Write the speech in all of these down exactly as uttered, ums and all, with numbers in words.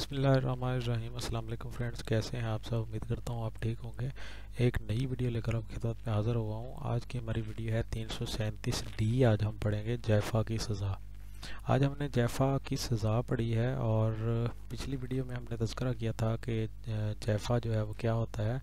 बिस्मिल्लाहिर्रहमानिर्रहीम। अस्सलाम वालेकुम फ्रेंड्स, कैसे हैं आप सब। उम्मीद करता हूँ आप ठीक होंगे। एक नई वीडियो लेकर आपकी खिदमत में हाज़िर हुआ हूँ। आज की हमारी वीडियो है तीन सौ सैंतीस डी। आज हम पढ़ेंगे जैफ़ा की सज़ा। आज हमने जैफ़ा की सज़ा पढ़ी है और पिछली वीडियो में हमने तज़किरा किया था कि जैफ़ा जो है वो क्या होता है,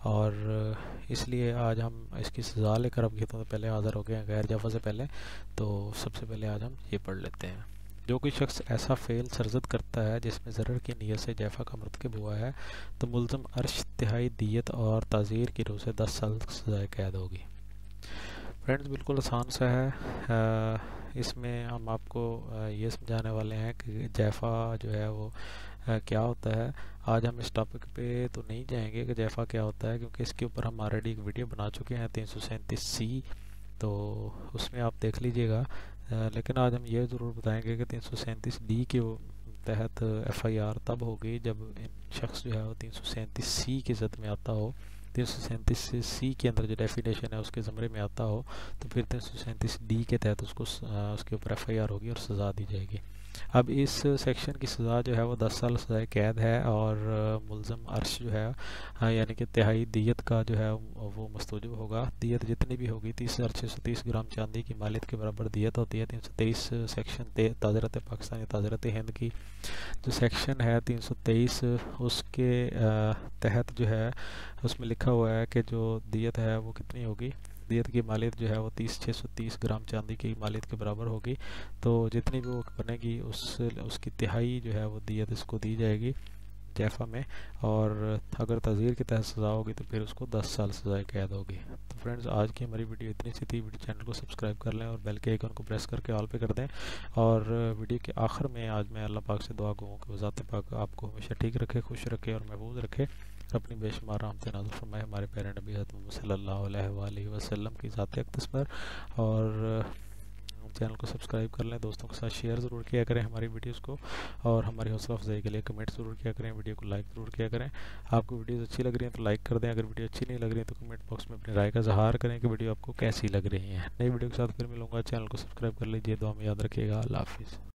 और इसलिए आज हम इसकी सज़ा लेकर आपकी खिदमत में पहले हाज़िर हो गए हैं गैर जैफ़ा से पहले। तो सबसे पहले आज हम ये पढ़ लेते हैं। जो कोई शख्स ऐसा फ़ेल सरज़द करता है जिसमें ज़रर की नीयत से जैफ़ा का मरतकब हुआ है तो मुल्ज़म अर्श तिहाई दियत और ताज़ीर की रूह से दस साल सज़ाए कैद होगी। फ्रेंड्स, बिल्कुल आसान सा है। आ, इसमें हम आपको आ, ये समझाने वाले हैं कि जैफ़ा जो है वो आ, क्या होता है। आज हम इस टॉपिक पे तो नहीं जाएंगे कि जैफ़ा क्या होता है, क्योंकि इसके ऊपर हम ऑलरेडी एक वीडियो बना चुके हैं तीन सौ सैंतीस सी, तो उसमें आप देख लीजिएगा। लेकिन आज हम ये ज़रूर बताएंगे कि तीन सौ सैंतीस डी के तहत एफ़ आई आर तब होगी जब शख्स जो है वो तीन सौ सैंतीस सी की ज़द में आता हो, तीन सौ सैंतीस सी के अंदर जो डेफिनेशन है उसके ज़मरे में आता हो, तो फिर तीन सौ सैंतीस डी के तहत उसको उसके ऊपर एफ़ आई आर होगी और सज़ा दी जाएगी। अब इस सेक्शन की सज़ा जो है वो दस साल सज़ाए कैद है और मुल्ज़म अर्श जो है यानी कि तिहाई दियत का जो है वो मस्तूजब होगा। दियत जितनी भी होगी तीस हज़ार छः सौ तीस ग्राम चांदी की मालियत के बराबर दियत होती है। तीन सौ तेईस सेक्शन ताज़रत पाकिस्तान या ताज़रत हिंद की जो सेक्शन है तीन सौ तेईस, उसके तहत जो है उसमें लिखा हुआ है कि जो दियत है वो कितनी होगी। दियत की मालियत जो है वो तीस छः सौ तीस ग्राम चांदी की मालियत के बराबर होगी। तो जितनी भी वो बनेगी उस उसकी तिहाई जो है वो दियत इसको दी जाएगी जैफ़ा में, और अगर तज़ीर के तहत सज़ा होगी तो फिर उसको दस साल सज़ाए कैद होगी। तो फ्रेंड्स, आज की हमारी वीडियो इतनी सी थी। वीडियो चैनल को सब्सक्राइब कर लें और बेल के आइकन को प्रेस करके ऑल पे कर दें। और वीडियो के आखिर में आज मैं अल्लाह पाक से दुआ करूँ कि ज़ात पाक आपको हमेशा ठीक रखे, खुश रखे और महफूज रखे। अपनी बेशुमार रहमत नाज़िल फरमाए हमारे प्यारे नबी हज़रत मोहम्मद सल्लल्लाहु अलैहि वसल्लम की ज़ात अक़दस पर। और चैनल को सब्सक्राइब कर लें, दोस्तों के साथ शेयर ज़रूर किया करें हमारी वीडियोस को, और हमारी हौसला अफजाई के लिए कमेंट ज़रूर किया करें, वीडियो को लाइक ज़रूर किया करें। आपको वीडियोस अच्छी लग रही हैं तो लाइक कर दें, अगर वीडियो अच्छी नहीं लग रही है तो कमेंट बॉक्स में अपनी राय का इज़हार करें कि वीडियो आपको कैसी लग रही है। नई वीडियो के साथ फिर मिलूँगा। चैनल को सब्सक्राइब कर लीजिए, दुआ में याद रखिएगा। अल्लाह हाफ़िज़।